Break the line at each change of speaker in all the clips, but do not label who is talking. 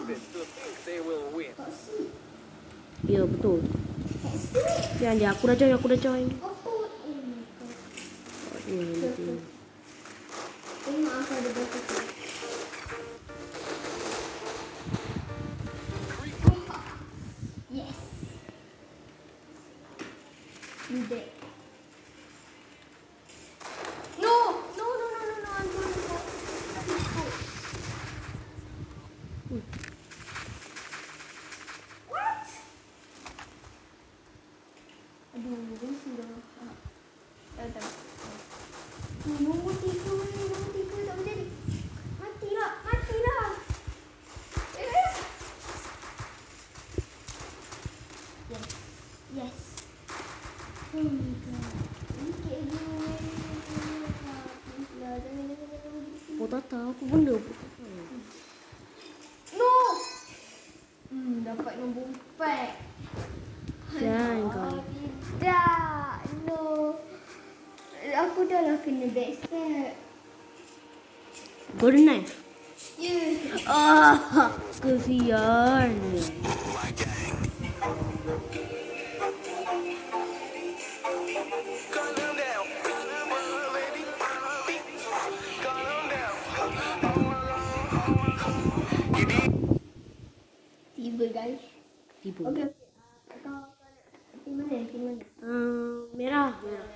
Ya, betul. Jangan, aku dah join.
Tengok aku ada berapa tu. Yes. You dead. No. I'm going to go. What? Aduh, ini sudah. Tak. Nombor 3 tak menjadi. Matilah. Yes. Oh my god. Ini
Potata, apa benda?
No. Dapat nombor 4.
Jangan kau.
Tidak. No. Aku dah lah kena backstab.
Golden knife.
Yeah.
Kesian.
Tiba guys.
Tiba.
Okay. Tim mana?
Merah.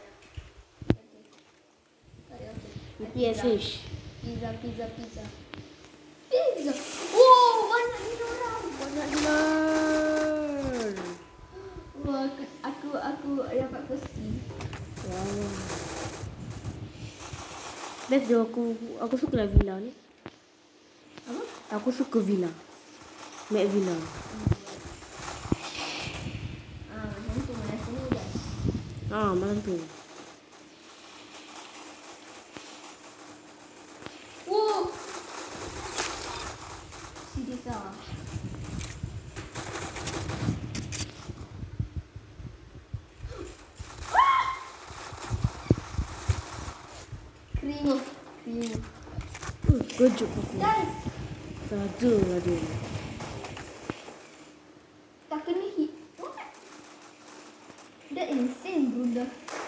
PSH.
Pizza. Oh, banyak ni orang. Wah, aku dapat first kill.
Wow. Best dia aku suka lah villa ni.
Apa?
Aku suka villa. Mac villa.
Macam tu rasanya guys.
Malam tu.
Wow. Serius ah. Kering.
Kejut aku.
Dan
Saja lah dia.
tak kena hit. What? That insane bro.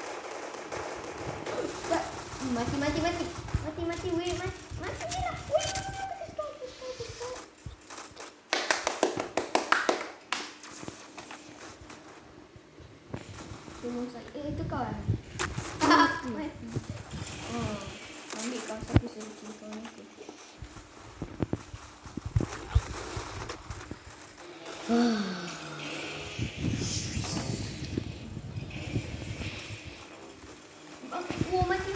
Mati. Wait, mati je lah. Wait. Stop. Tengok saya. Itu kau lah. Mati. Ambil kau satu segi kau ni. Mati.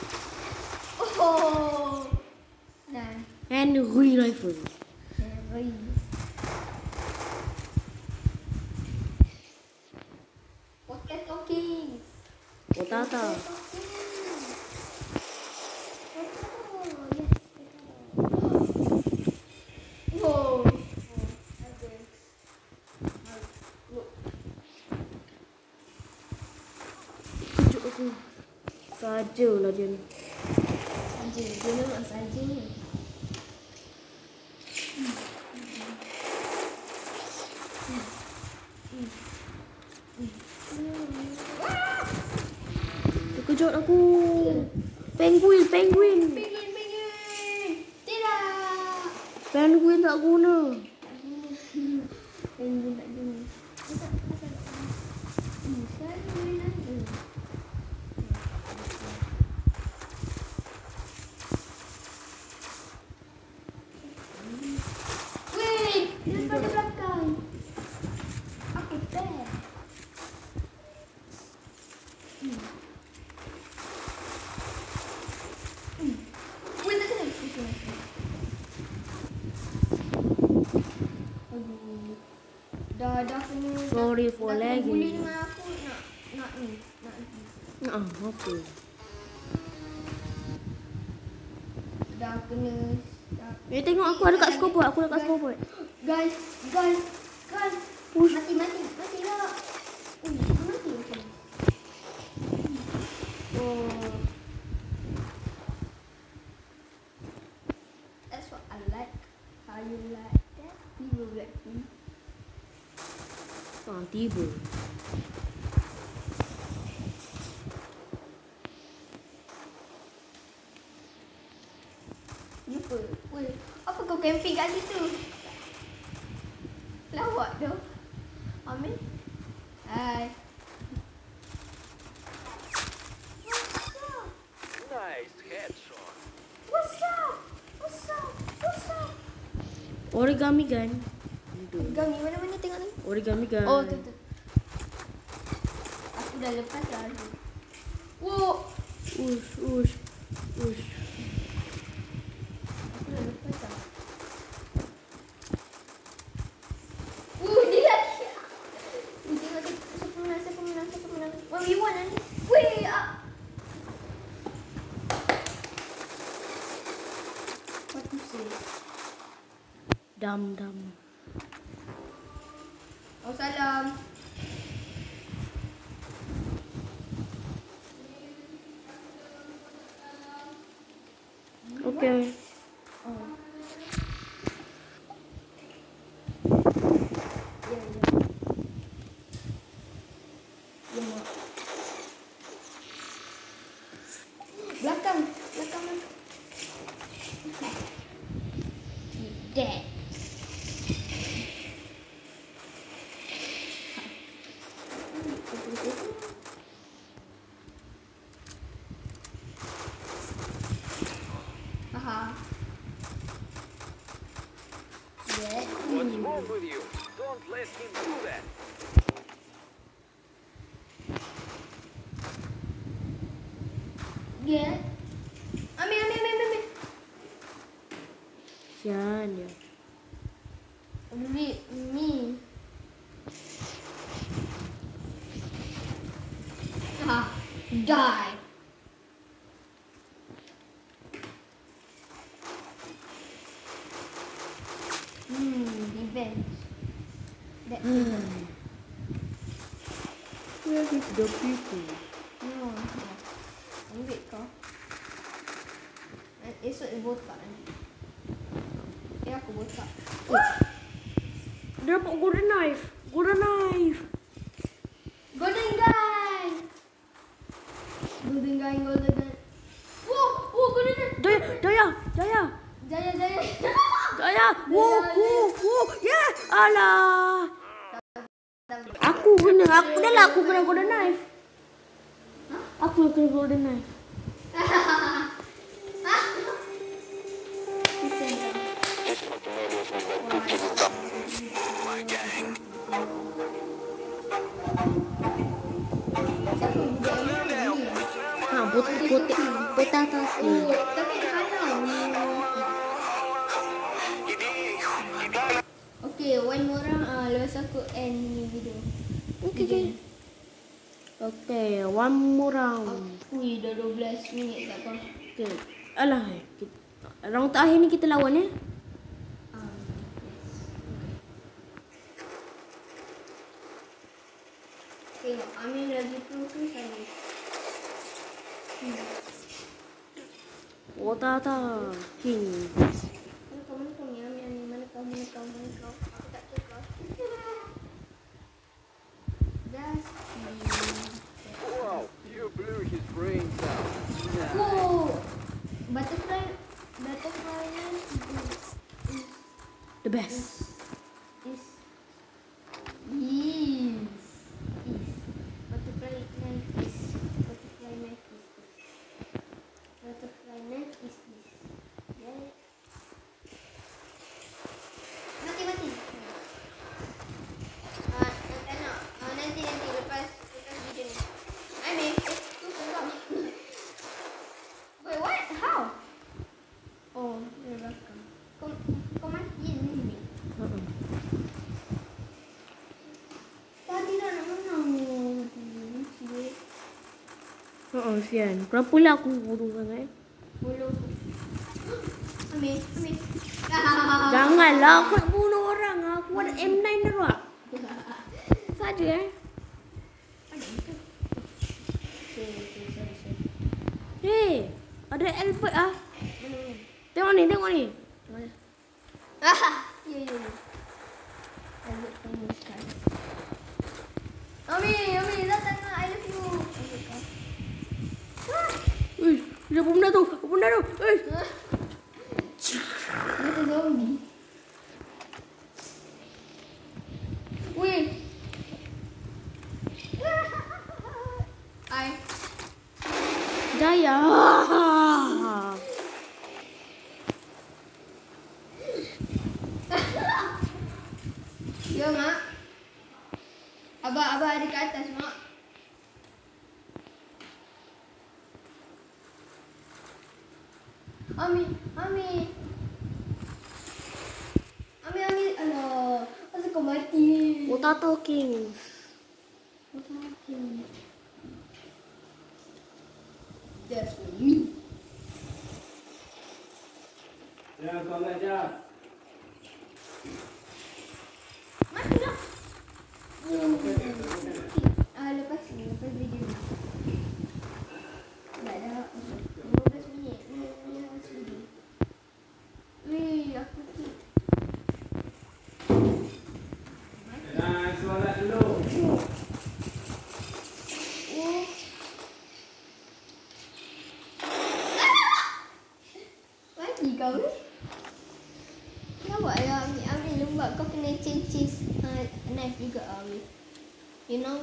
Oh. Nah.
And rifle.
Pocket talkings.
Potata.
Oh.
Kejut aku. Saja lah dia ni.
Dia memang saja.
Terkejut aku. Penguin.
Tidak.
Penguin tak guna.
Penguin tak guna. Wait, daripada belakang. Aku fair. Wait, tak kena. Aduh. Dah kena.
Sorry for
dah
lagging.
Bully dengan aku nak ni.
Apa?
Dah kena.
Tengok aku ada kat scoreboard.
Guys.
Push.
Mati lah. Mati macam ni. Oh. That's what I like. How you like that? Tiba Blackpink.
Tiba.
Lupa. Weh, apa kau camping kat situ? Lawak tu. Amin. Hai.
Nice headshot.
What's up? What's up? What's up?
Origami gun.
Gami mana-mana tengok ni.
Origami gun.
Oh, tu. Aku dah lepas dah. Wow.
Ush.
Aku dah lepas dah. Dia lagi. Tengok siapa menang. 1v1 lah ni. Weh. What to say?
Dam.
Oh, salam.
Okay.
Oh. Ya. Belakang mana? Dead. Aha. Dead.
What's wrong with you? Don't let him do that.
Dead. Ambil.
Sian dia.
Ambil ni. Die. Revenge. That's it.
Where is the people?
No. Ambil kau. Esok dia botak nanti. Aku botak.
Dia dapat golden knife.
Golden guy. Wow, golden guy.
Jaya. Wow. Yeah. Alah. Aku kena golden knife. Aku kena golden knife.
My gang.
Potato.
Tapi kalah. Okay, one more round. Lepas aku end ni video.
Okay, one more round.
Ui, dah 12 minit tak apa.
Okay. Alah, round terakhir ni kita lawan ya.
Tengok, Amin lagi pro tu sana.
Potato King.
Mana kau ni Amin? Mana kau? Aku tak cakap.
Wow, you blew his brains out.
Oh, butterfly is
The best.
Butterfly knife is this. Yeah. Mati. Nanti lepas video ni. Amin, tu kau. Wait, what? How? Oh, dia belakang. Kau mati ni. Tadi dah nak menang ni.
Sian. Kenapa lah aku bodoh sangat?
Follow. Amin.
Janganlah aku nak bunuh orang. Aku ada M9 dah. Saja Hey, ada Albert ah. Tengok ni.
Ya. favorite famous guy. Ami, datang lah. I love you.
Dia apa benda tu? Apa benda tu?
Dia tu zombie. Weh. Ai.
Jaya.
Ya, Mak. Abah ada kat atas, Mak. Ami. Alah. Asal kau mati?
Potato King.
Just for me.
Jangan solat je.
Matilah. Lepas video ni. Dah dah 15 minit. Weh, aku sikit.
Jangan solat dulu.
Oh. Mati kau ni. Kenapa ayah ambil lembab kau kena change knife juga ambil. You know?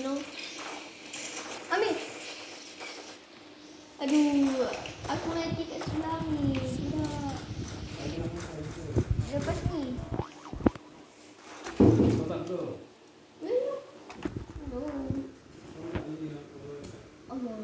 Ambil. Aduh, aku mati kat sebelah ni. Tidak. Lepas ni.
Solat dulu.
Allah.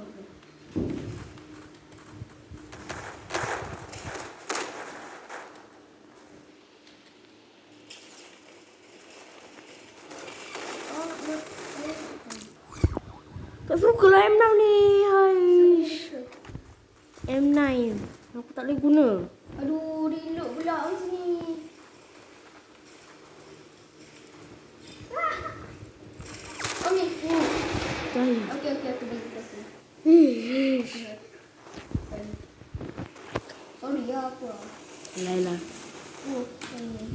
Tak suka lah M6 ni. Haish. M9. Aku tak boleh guna.
Aduh, reload pula kat sini. Ambil.
Jaya.
Okey, aku bagi. Sorry ya, apa?
Laila.
Oh, sorry.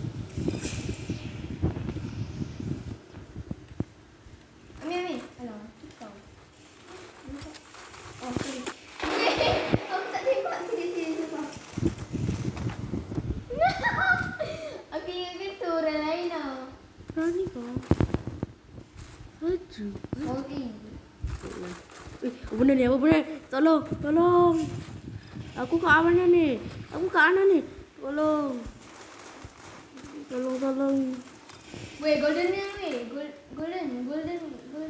Ambil. Alah, kau. Oh, sorry. Aku tak tembak sini sebab. Aku ingat tu orang lain tau.
Berani kau. Aduh.
Sorry.
Apa benda ni? Apa benda? Tolong. Aku kat mana ni? Tolong.
Weh, golden ni weh. Golden.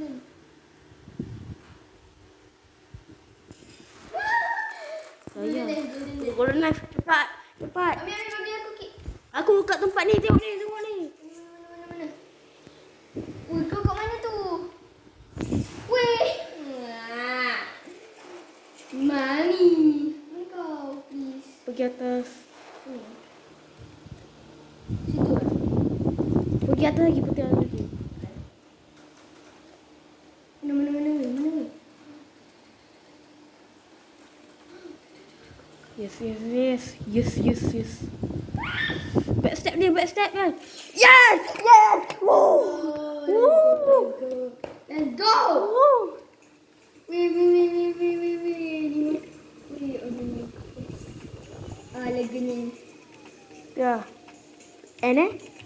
Saya.
Golden.
Golden knife. Cepat.
Ambil bagi aku kek.
Aku kat tempat ni. Tengok ni.
Mana? Weh, kau kat mana tu? Weh. Mami. Mana kau? Please.
Pergi atas.
Situ lah.
Pergi atas lagi.
Mana?
Yes. Backstep dia. Yes! Woo!
Let's go! Wait. Lagu ni.
Ya. And